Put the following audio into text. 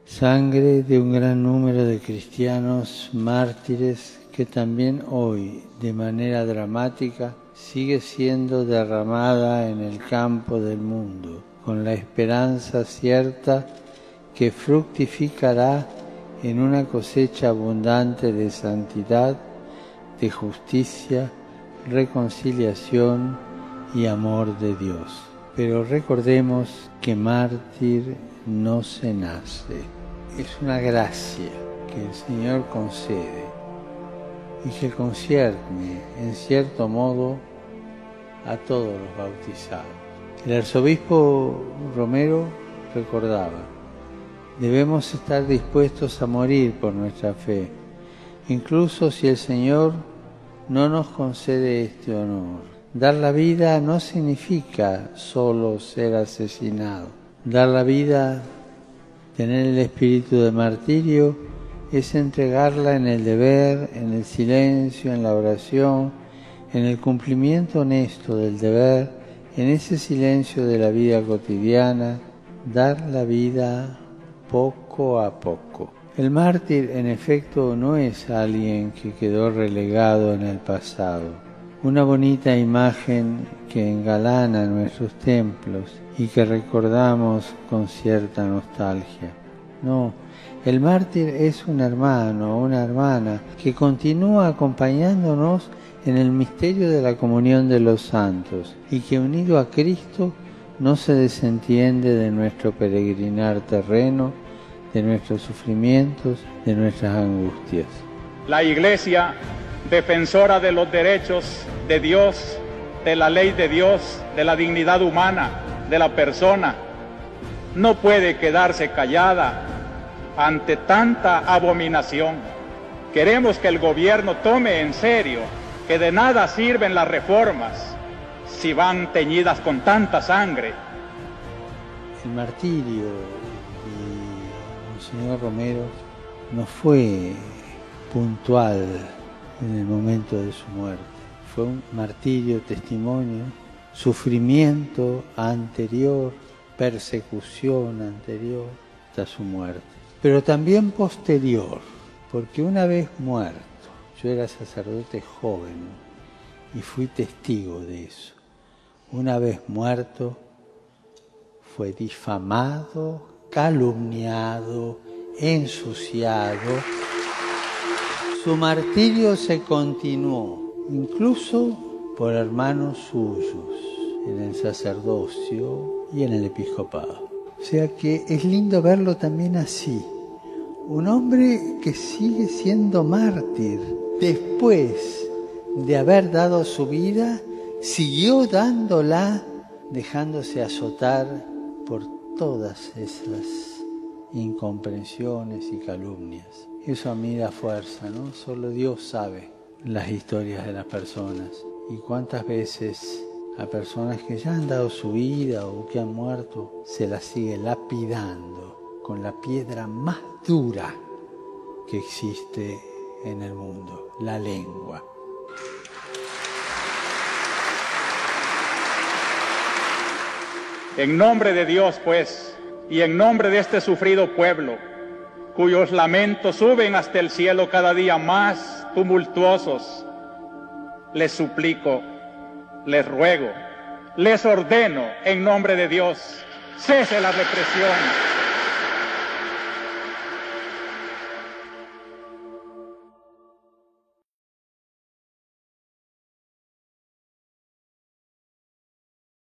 sangre de un gran número de cristianos mártires que también hoy, de manera dramática, sigue siendo derramada en el campo del mundo, con la esperanza cierta que fructificará en una cosecha abundante de santidad, de justicia, reconciliación y amor de Dios. Pero recordemos que mártir no se nace. Es una gracia que el Señor concede y que concierne, en cierto modo, a todos los bautizados. El arzobispo Romero recordaba: debemos estar dispuestos a morir por nuestra fe, incluso si el Señor no nos concede este honor. Dar la vida no significa solo ser asesinado. Dar la vida, tener el espíritu de martirio, es entregarla en el deber, en el silencio, en la oración, en el cumplimiento honesto del deber, en ese silencio de la vida cotidiana, dar la vida poco a poco. El mártir, en efecto, no es alguien que quedó relegado en el pasado, una bonita imagen que engalana nuestros templos y que recordamos con cierta nostalgia. No, el mártir es un hermano o una hermana que continúa acompañándonos en el misterio de la comunión de los santos y que, unido a Cristo, no se desentiende de nuestro peregrinar terreno, de nuestros sufrimientos, de nuestras angustias. La Iglesia, defensora de los derechos de Dios, de la ley de Dios, de la dignidad humana, de la persona, no puede quedarse callada ante tanta abominación. Queremos que el gobierno tome en serio que de nada sirven las reformas si van teñidas con tanta sangre. El martirio de Monseñor Romero no fue puntual en el momento de su muerte. Fue un martirio, testimonio, sufrimiento anterior, persecución anterior hasta su muerte. Pero también posterior, porque una vez muerto, yo era sacerdote joven y fui testigo de eso. Una vez muerto, fue difamado, calumniado, ensuciado. Su martirio se continuó, incluso por hermanos suyos, en el sacerdocio y en el episcopado. O sea que es lindo verlo también así. Un hombre que sigue siendo mártir. Después de haber dado su vida, siguió dándola, dejándose azotar por todas esas incomprensiones y calumnias. Eso a mí da fuerza, ¿no? Solo Dios sabe las historias de las personas. Y cuántas veces a personas que ya han dado su vida o que han muerto, se las sigue lapidando con la piedra más dura que existe en el mundo, la lengua. En nombre de Dios, pues, y en nombre de este sufrido pueblo, cuyos lamentos suben hasta el cielo cada día más tumultuosos, les suplico, les ruego, les ordeno en nombre de Dios, cese la represión,